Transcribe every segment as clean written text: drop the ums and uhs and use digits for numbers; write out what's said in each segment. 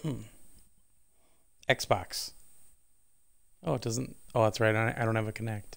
Xbox. Oh, it doesn't. Oh, that's right. I don't have a Connect.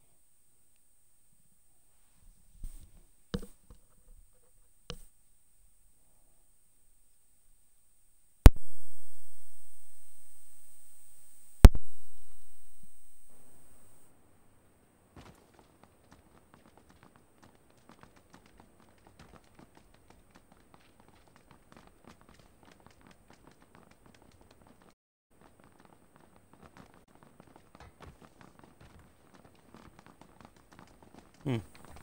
Hmm.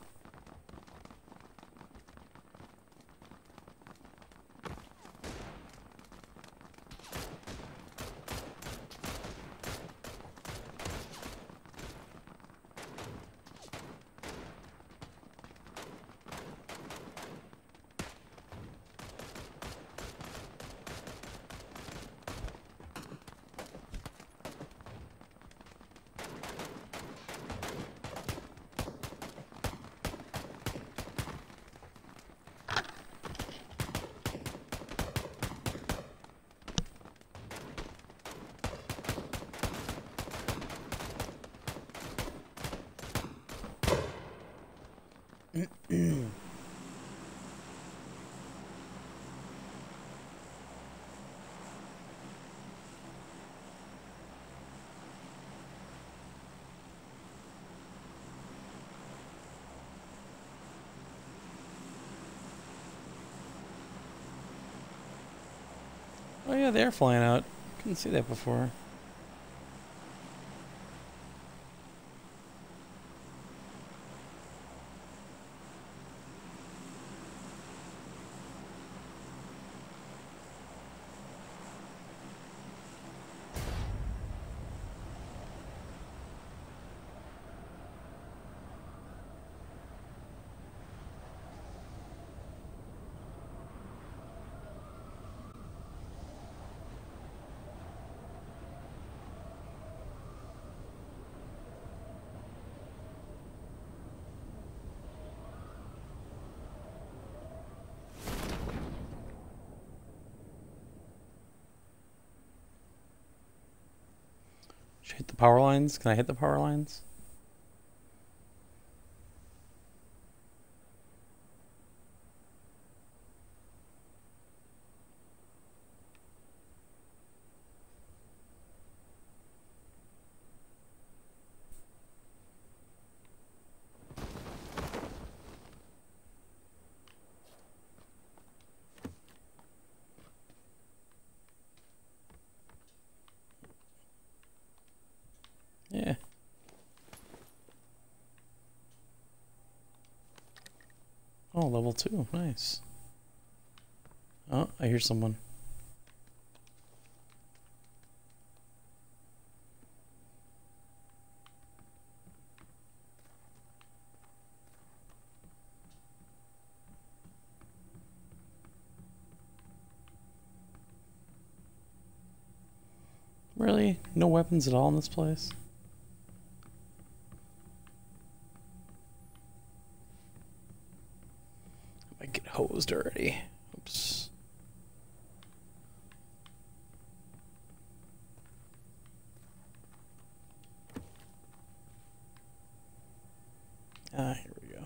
Oh yeah, they're flying out. Couldn't see that before. Should I hit the power lines? Can I hit the power lines? Yeah. Oh, level 2. Nice. Oh, I hear someone. Really? No weapons at all in this place? I get hosed already. Oops. Ah, here we go.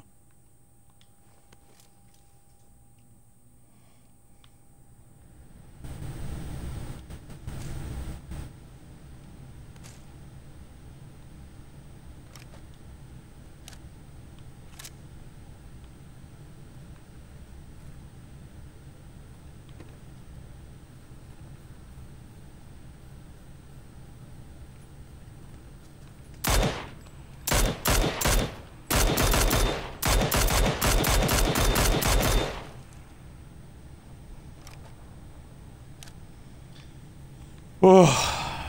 Oh.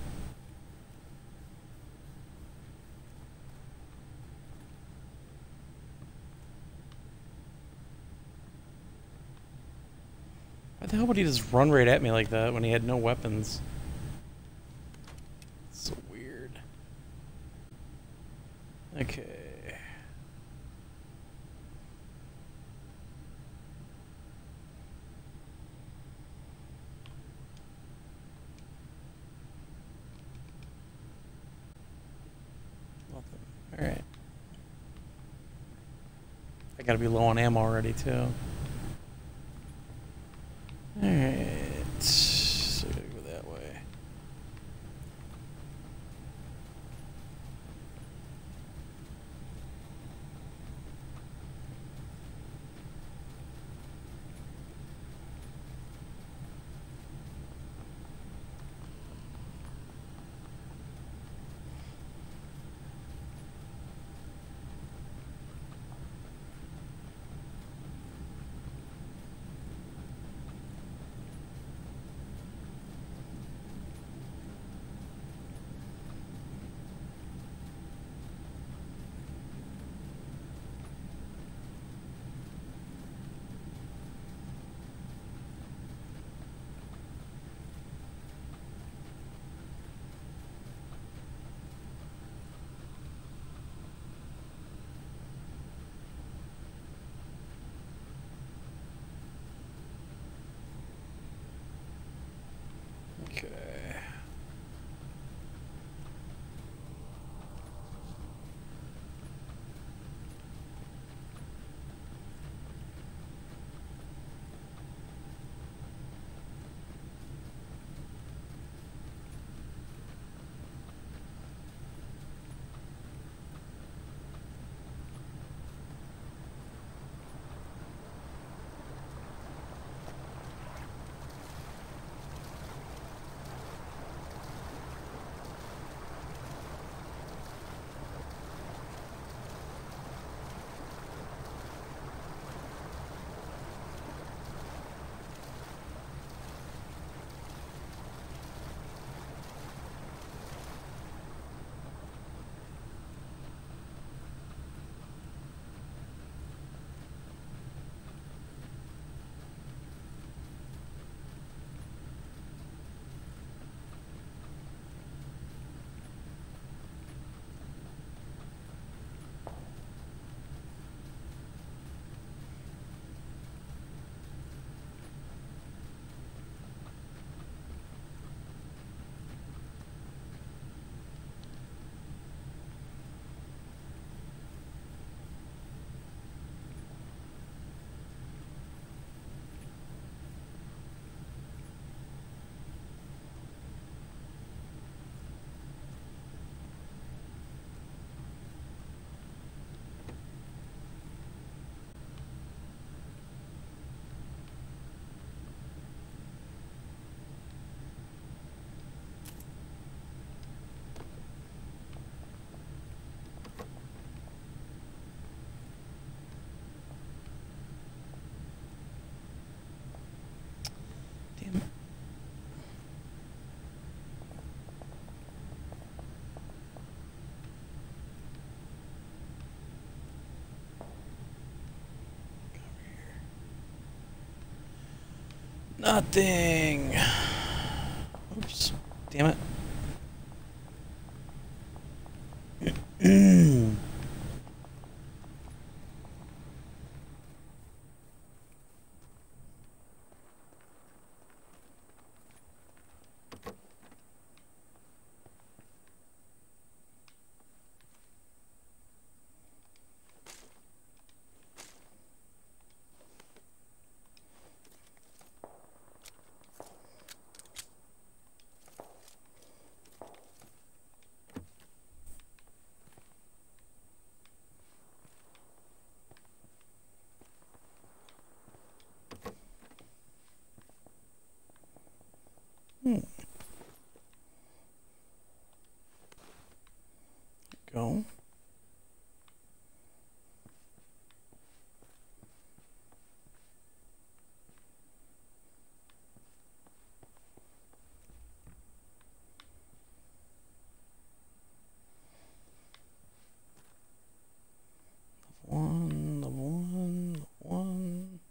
Why the hell would he just run right at me like that when he had no weapons? So weird. Okay. Alright. I gotta be low on ammo already, too. Alright. So I gotta go that way. Okay. Damn it. Nothing. Oops. Damn it. Go. One.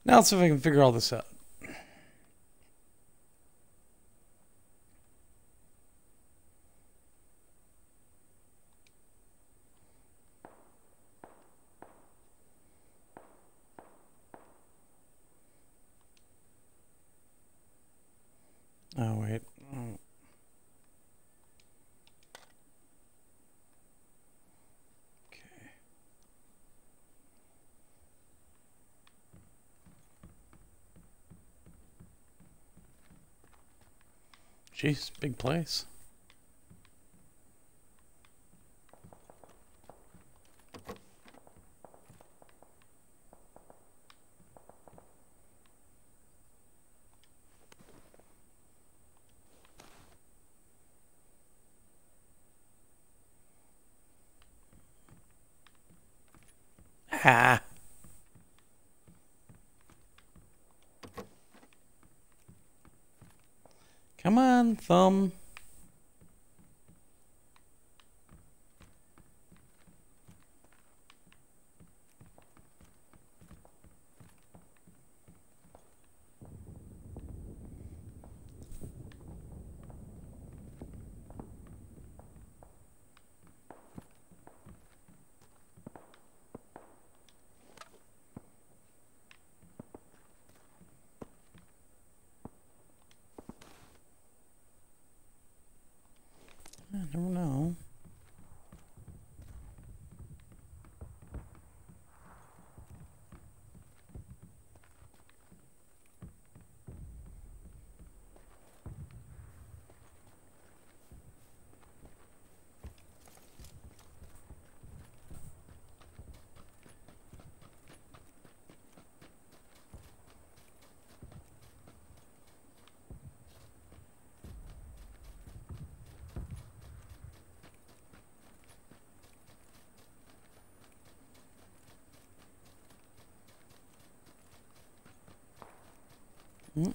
Now let's see if I can figure all this out. Oh, wait. Oh. Okay. Jeez, big place. Ah. Come on, thumb. I don't know. Mm.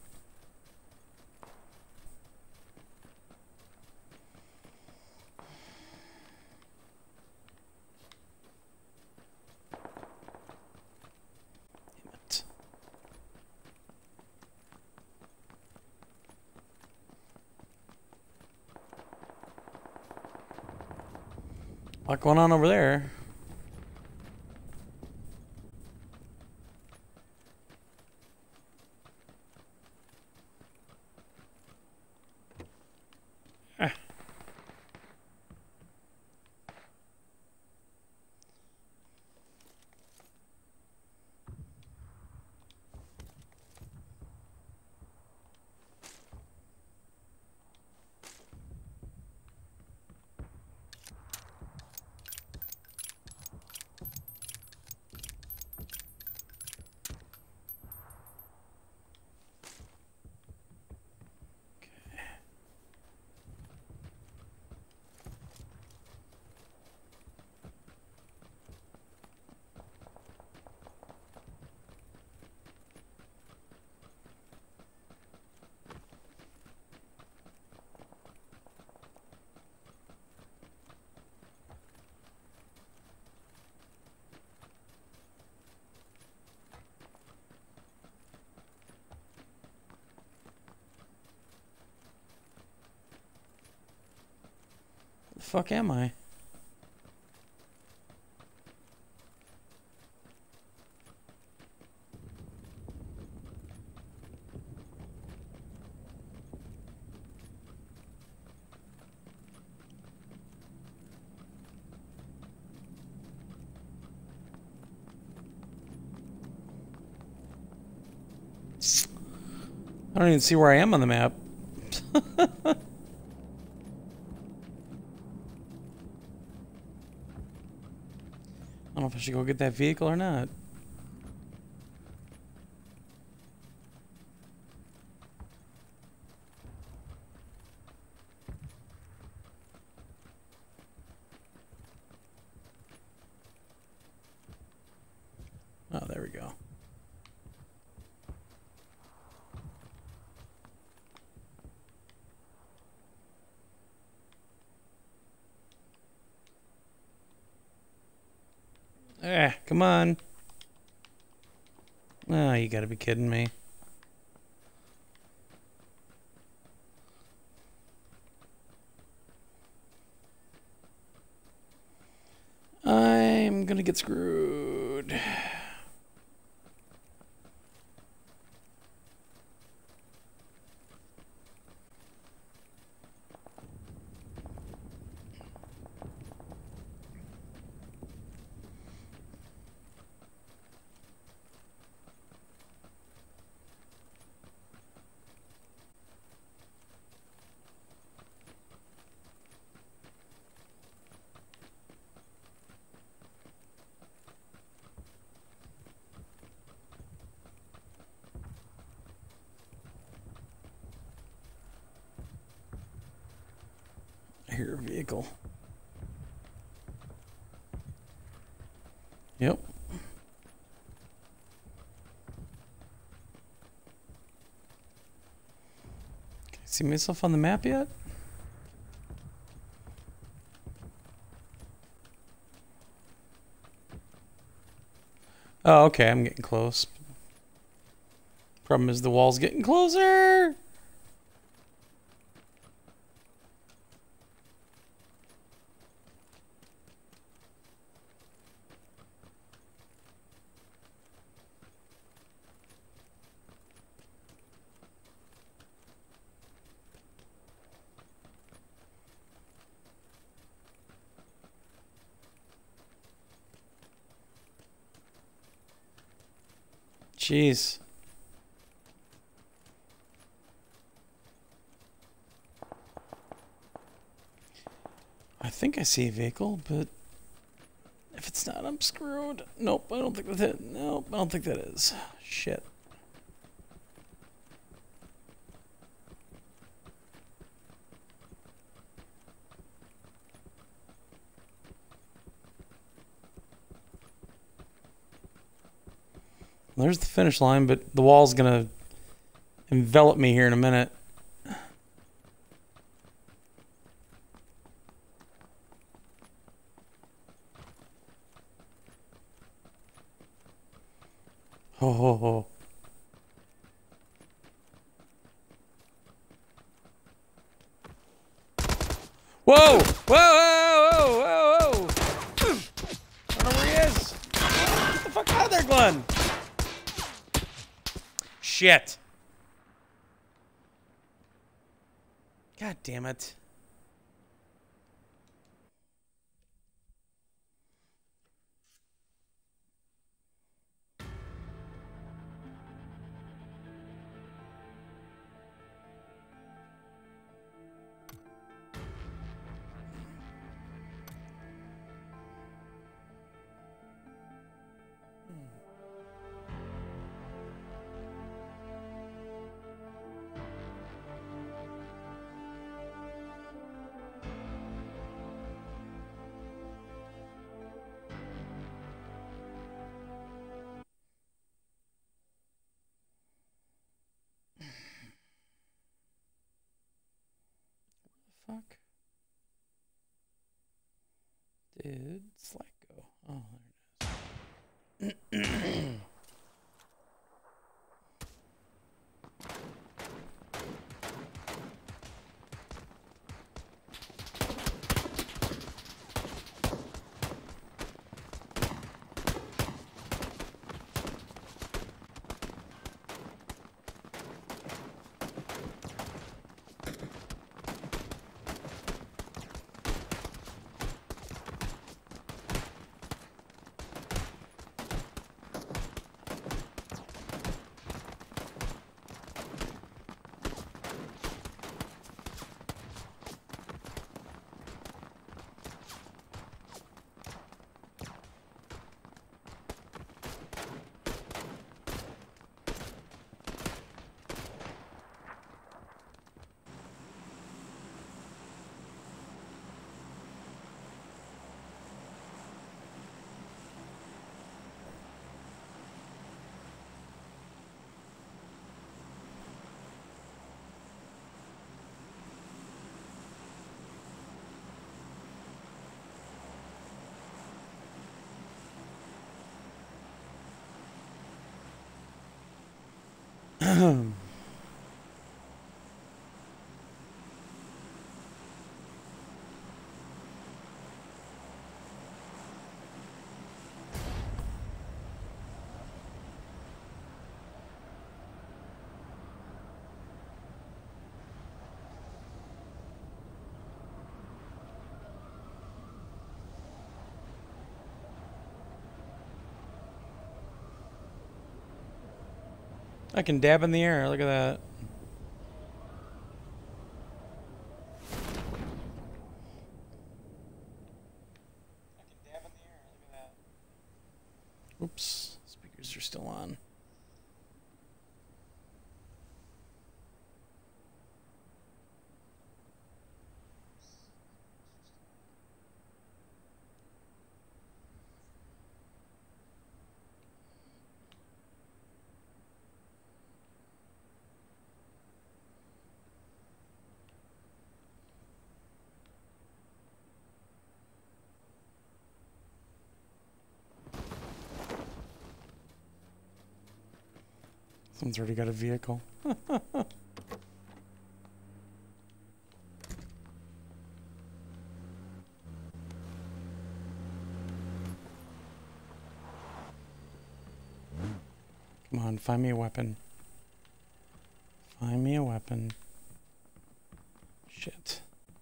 Damn it. A lot going on over there. Ah. The fuck am I? I don't even see where I am on the map. I don't know if I should go get that vehicle or not. Oh, there we go. Come on. Oh, you gotta be kidding me. I'm gonna get screwed. I hear a vehicle. Yep. Can I see myself on the map yet? Oh, okay, I'm getting close. Problem is the wall's getting closer. Jeez. I think I see a vehicle, but if it's not, I'm screwed. Nope, I don't think that's it. Nope, I don't think that is. Shit. There's the finish line, but the wall's gonna envelop me here in a minute. Ho ho ho. Whoa! Whoa! Whoa! Whoa! Whoa! I don't know where he is. Get the fuck out of there, Glenn! Shit. God damn it. Fuck. Did Slack go? Oh, there it is. I can dab in the air. Look at that. Oops. Speakers are still on. Someone's already got a vehicle. Come on, find me a weapon. Find me a weapon. Shit.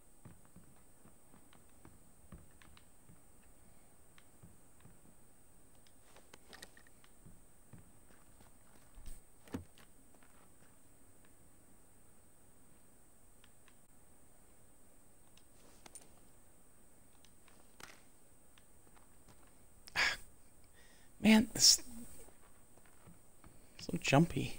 Man, this is so jumpy.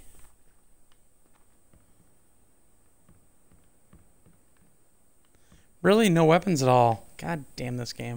Really? No weapons at all. God damn this game.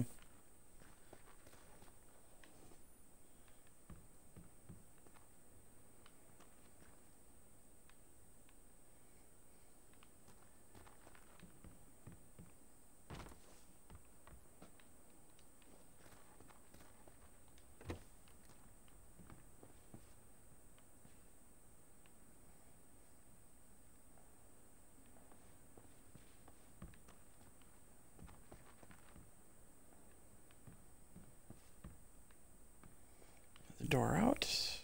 The door out.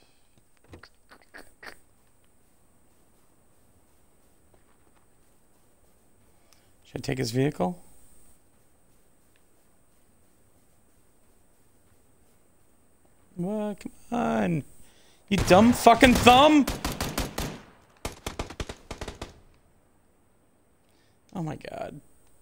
Should I take his vehicle? What? Come on. You dumb fucking thumb! Oh my god.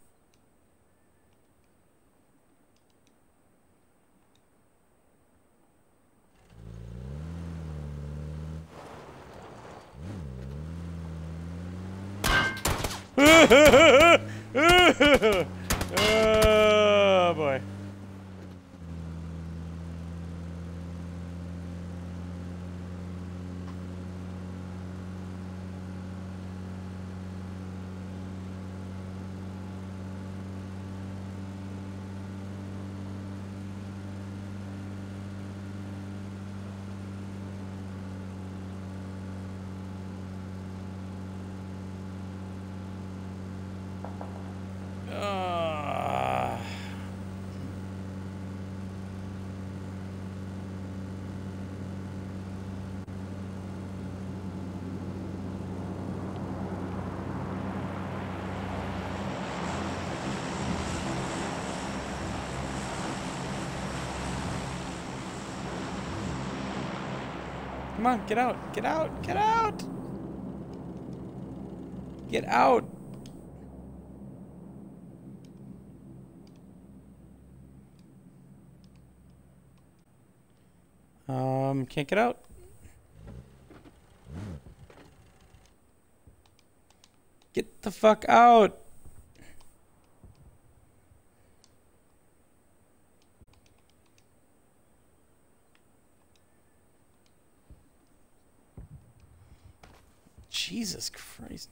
Oh boy. Come on, get out, get out, get out! Get out! Can't get out. Get the fuck out! Jesus Christ.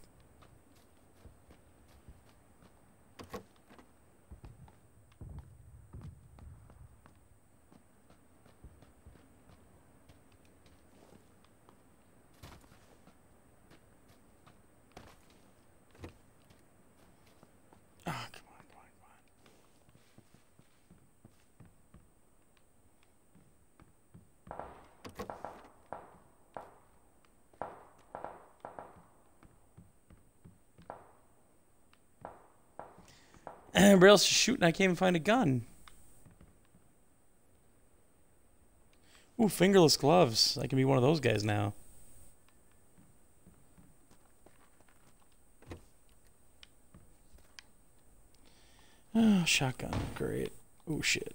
Everybody else is shooting. I can't even find a gun. Ooh, fingerless gloves. I can be one of those guys now. Oh, shotgun. Great. Ooh, shit.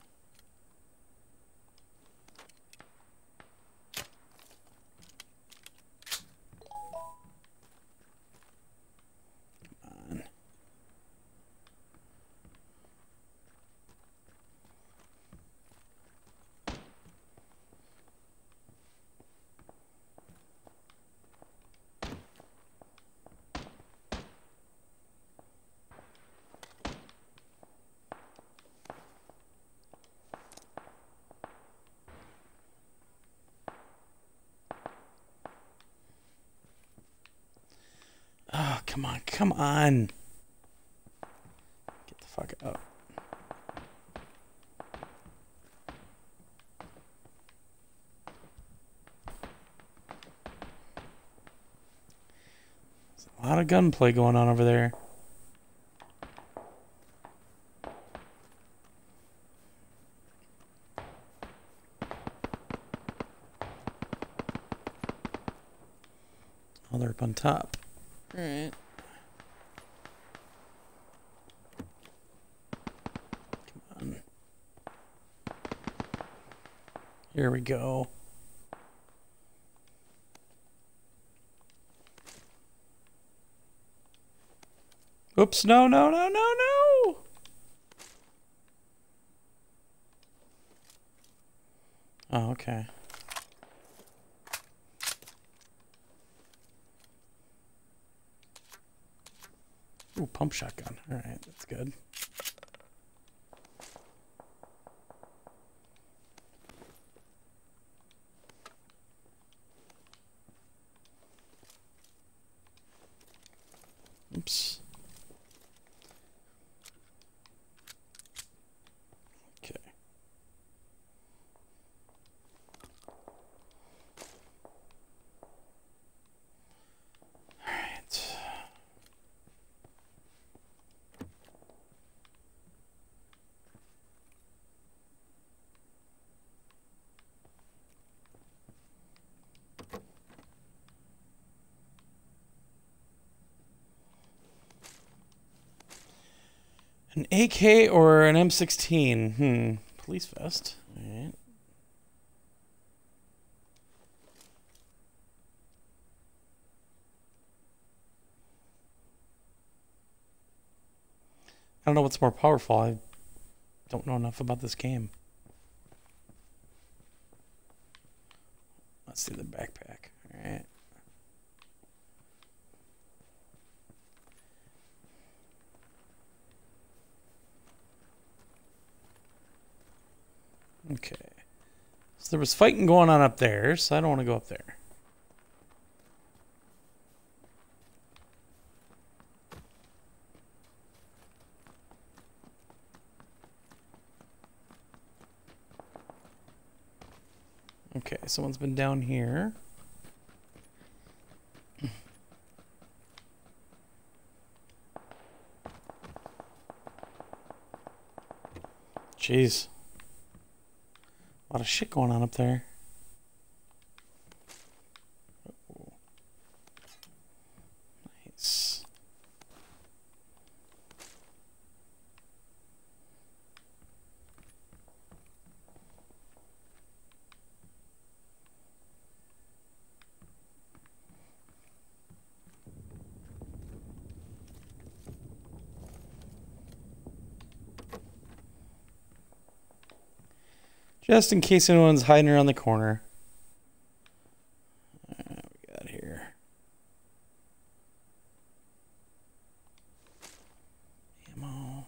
Oh, come on, come on. Get the fuck up. There's a lot of gunplay going on over there. Oh, they're up on top. All right. Come on. Here we go. Oops, no, no, no, no, no! Oh, okay. Ooh, pump shotgun. All right, that's good. Oops. Okay. All right. An AK or an M16? Police vest. All right. I don't know what's more powerful. I don't know enough about this game. Let's see the backpack. All right. Okay. So there was fighting going on up there, so I don't want to go up there. Okay, someone's been down here. Jeez. A lot of shit going on up there. Oh. Nice. Just in case anyone's hiding around the corner. What we got here? Ammo.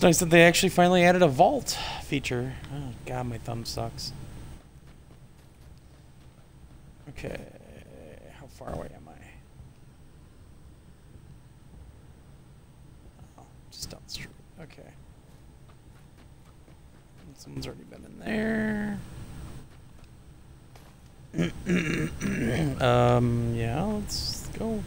It's nice that they actually finally added a vault feature. Oh god, my thumb sucks. Okay, how far away am I? Oh, just down the street. Okay. Someone's already been in there. Yeah, let's go.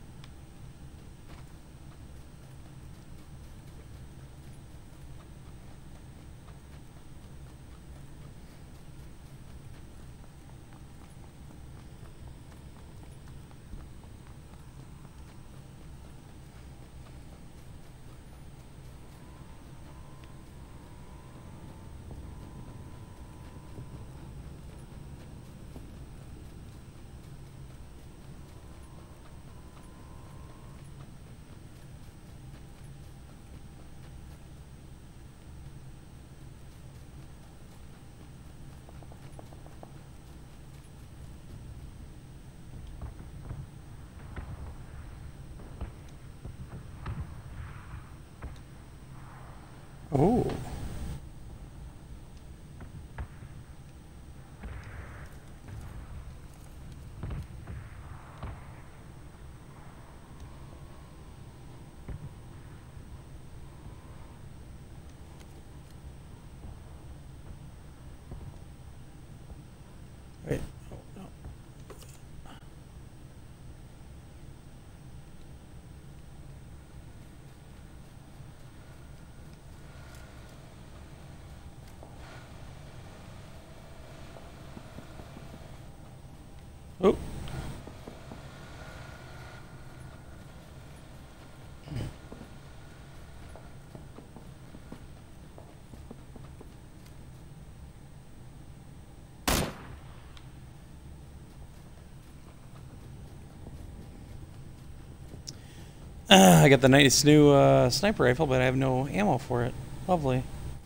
Oh. Wait. Oh, no. Oh. I got the nice new sniper rifle, but I have no ammo for it. Lovely.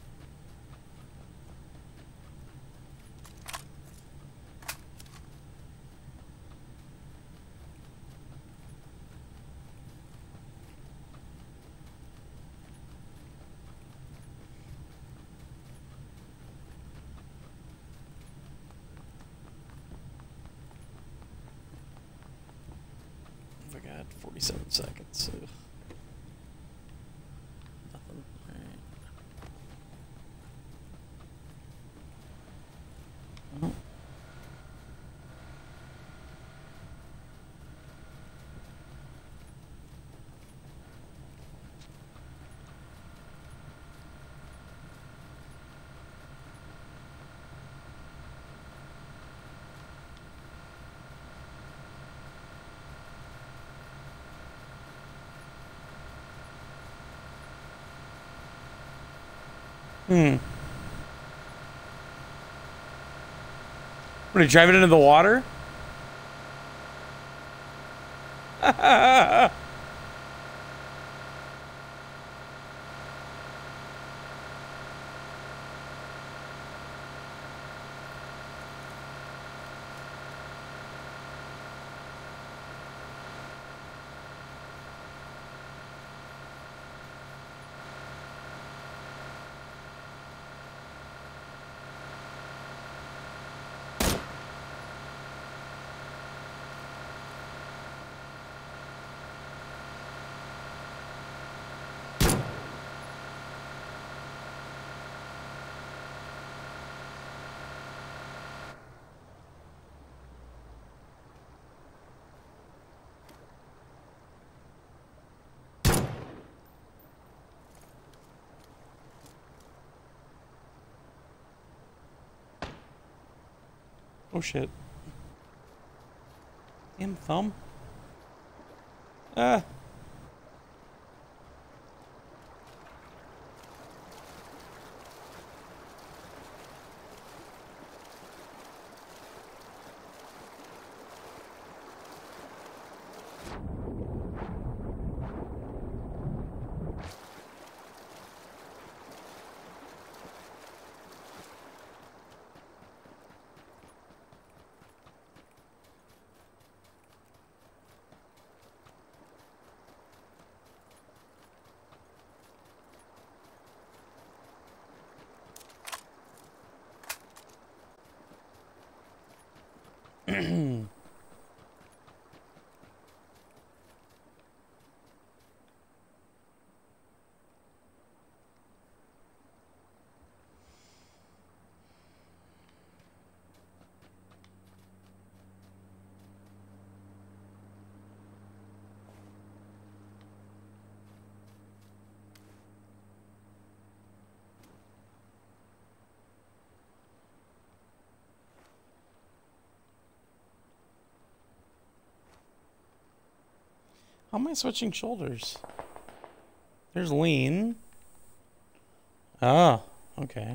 I got 47 seconds. Ugh. Nothing. All right. What, are you driving into the water? Oh shit. Damn thumb. Ah. How am I switching shoulders? There's lean. Ah, okay.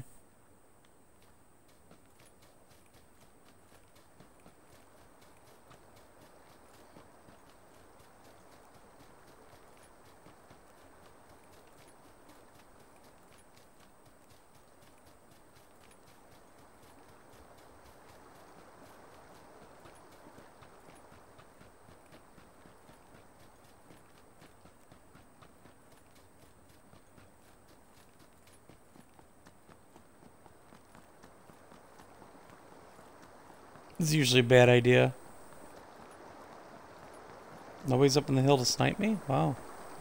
This is usually a bad idea. Nobody's up on the hill to snipe me? Wow.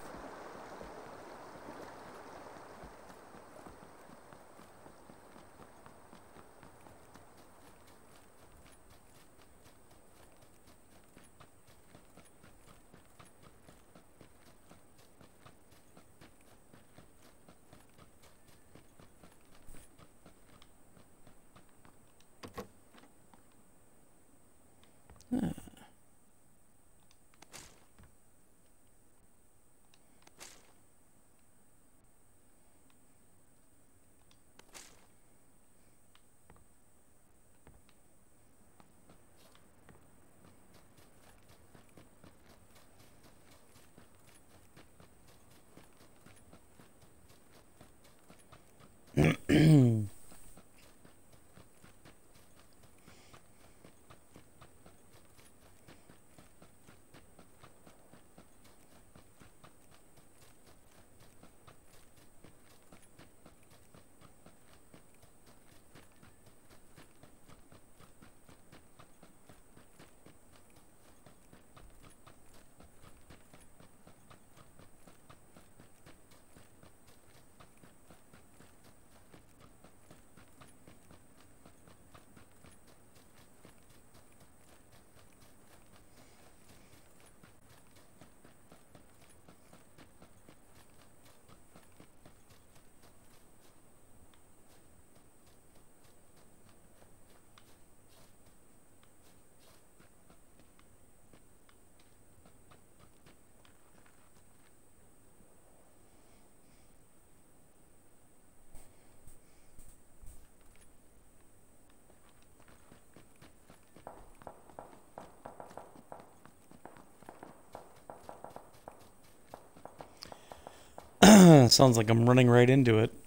Sounds like I'm running right into it.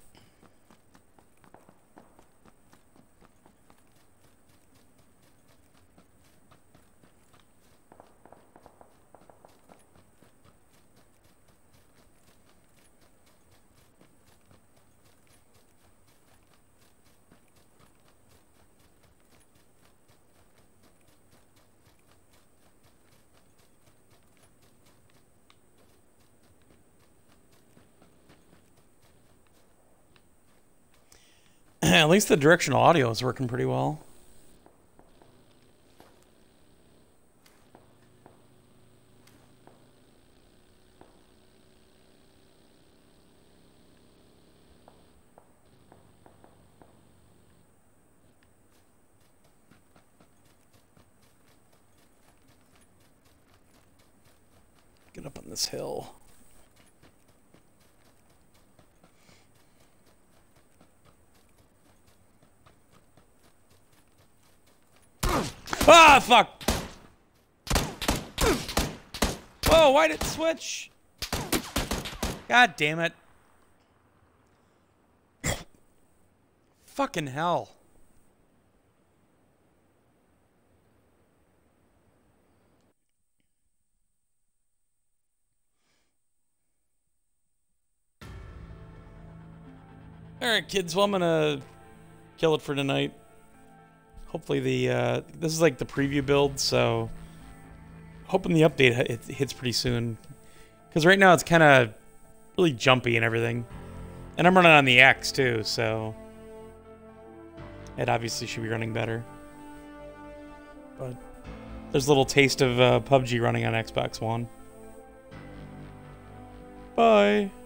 At least the directional audio is working pretty well. Get up on this hill. Ah, fuck! Whoa, why did it switch? God damn it. Fucking hell. Alright, kids, well, I'm gonna kill it for tonight. Hopefully this is like the preview build, so hoping the update hits pretty soon. Because right now it's kind of really jumpy and everything. And I'm running on the X too, so it obviously should be running better. But there's a little taste of PUBG running on Xbox One. Bye.